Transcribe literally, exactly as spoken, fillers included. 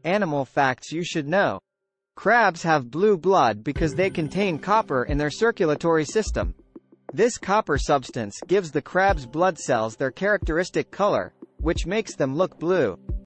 Animal facts you should know. Crabs have blue blood because they contain copper in their circulatory system. This copper substance gives the crab's blood cells their characteristic color, which makes them look blue.